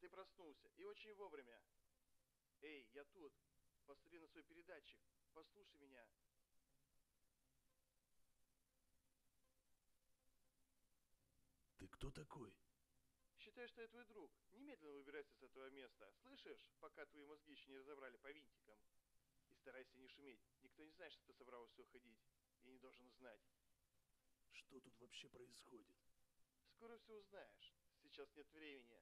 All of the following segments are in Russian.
ты проснулся. И очень вовремя. Эй, я тут. Посмотри на свой передатчик. Послушай меня. Ты кто такой? Считай, что я твой друг. Немедленно выбирайся с этого места. Слышишь? Пока твои мозги еще не разобрали по винтикам. И старайся не шуметь. Никто не знает, что ты собрался уходить. И не должен узнать. Что тут вообще происходит? Скоро все узнаешь. Сейчас нет времени.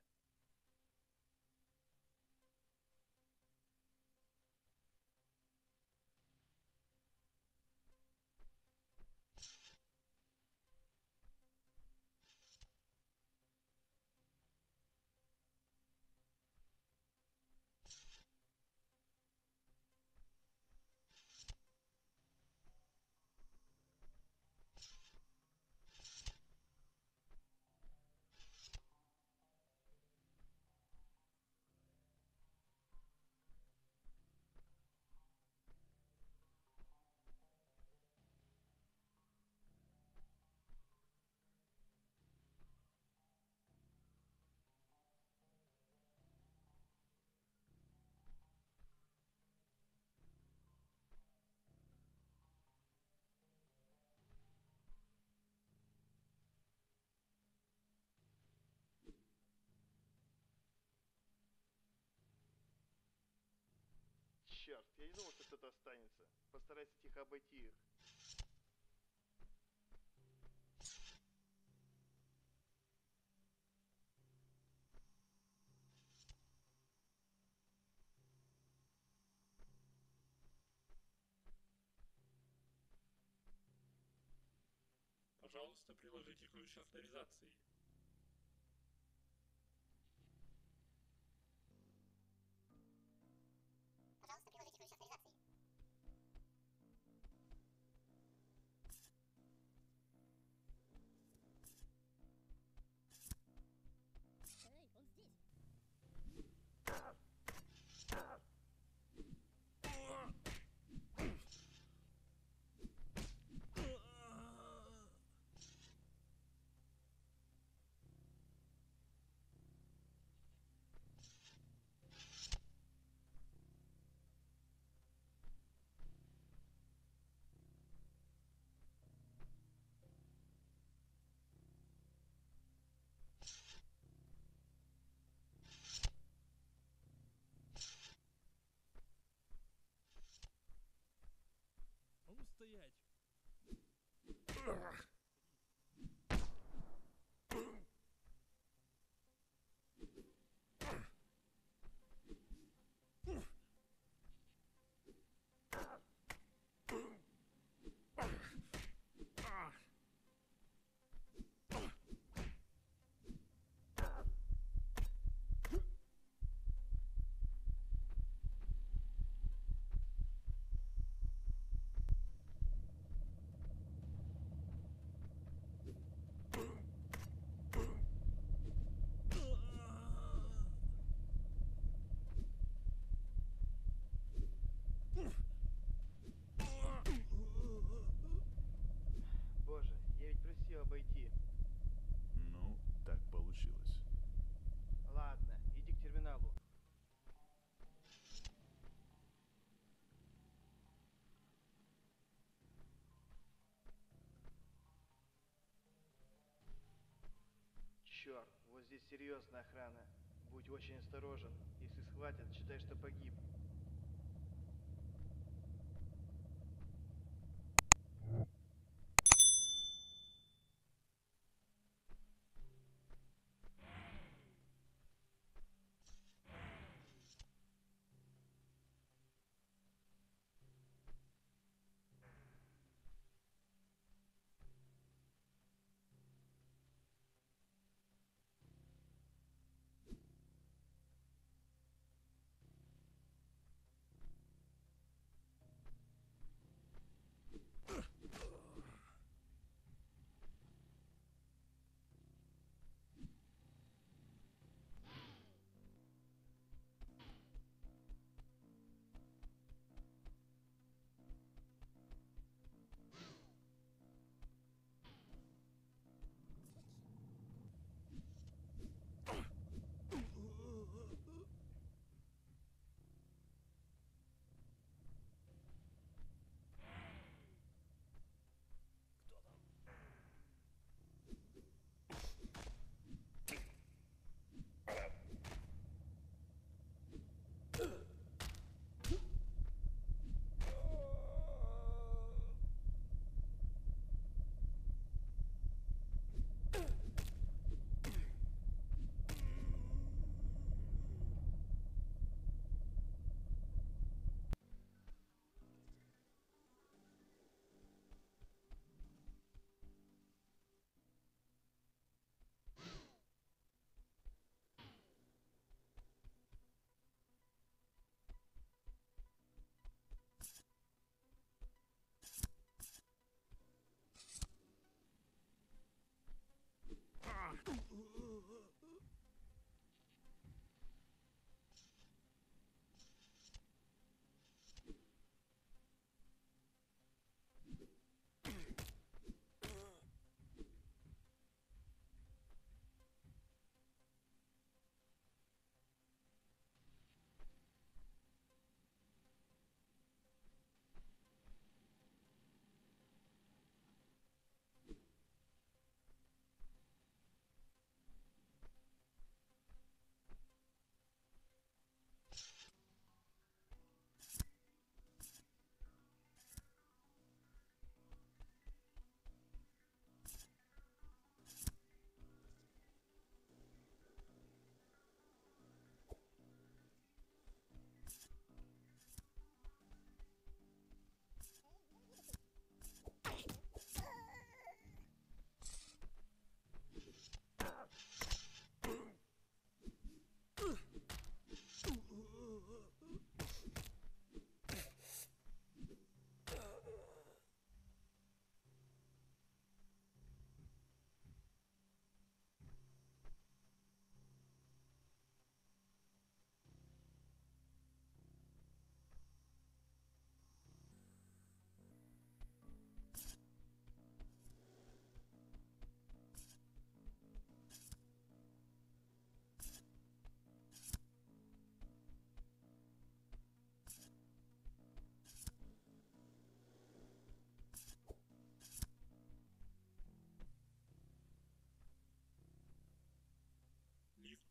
Черт, я не думал, что кто-то останется. Постарайся тихо обойти их. Пожалуйста, приложите ключ авторизации. Пожалуйста, приложите ключ авторизации. Эй, он здесь. А ну стоять! Боже, я ведь просил обойти. Ну, так получилось. Ладно, иди к терминалу. Черт, вот здесь серьезная охрана. Будь очень осторожен. Если схватят, считай, что погиб.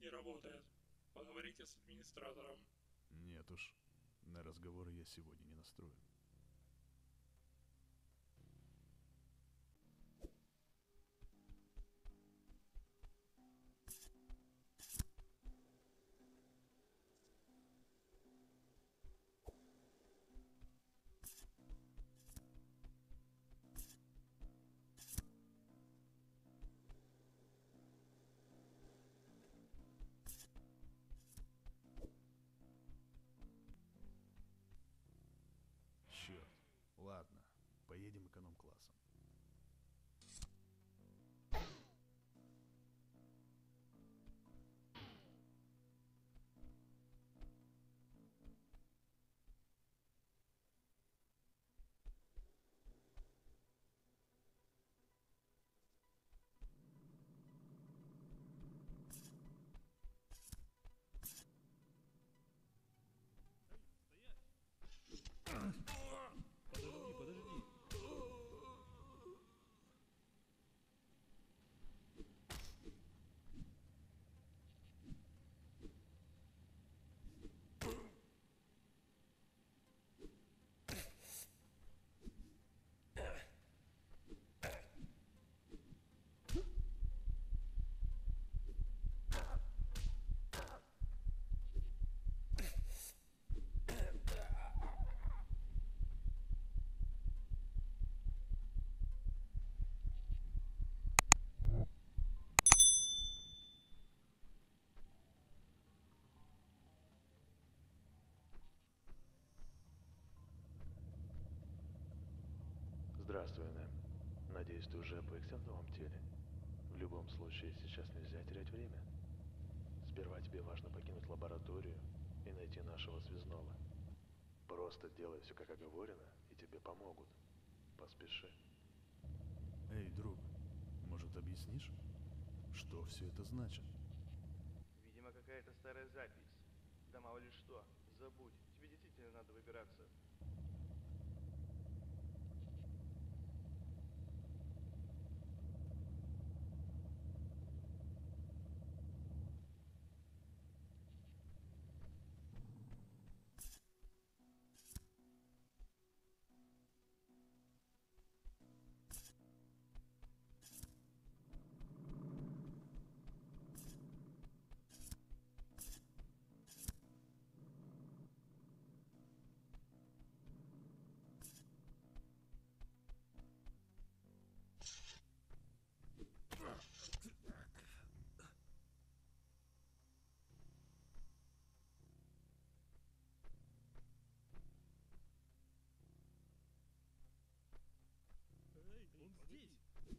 не работает. Поговорите с администратором. Нет уж, на разговоры я сегодня не настроен. Черт, ладно, поедем эконом-классом. Подожди, подожди. Здравствуй, Нэм. Надеюсь, ты уже обвыкся в новом теле. В любом случае, сейчас нельзя терять время. Сперва тебе важно покинуть лабораторию и найти нашего связного. Просто делай все как оговорено, и тебе помогут. Поспеши. Эй, друг, может объяснишь, что все это значит? Видимо, какая-то старая запись. Да мало ли что. Забудь. Тебе действительно надо выбираться. Эй, он здесь.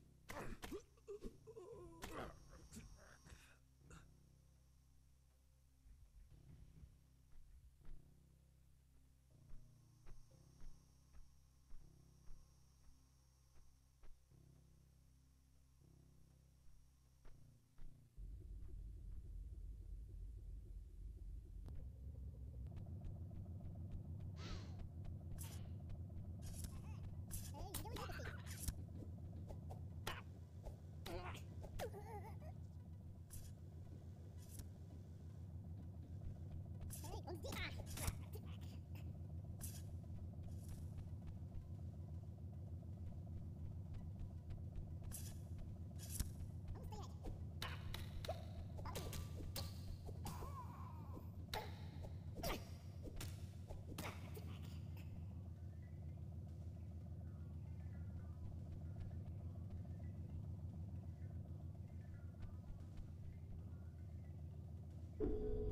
Эй, видеозаписи! Эй, он здесь! А ну стоять! Полный.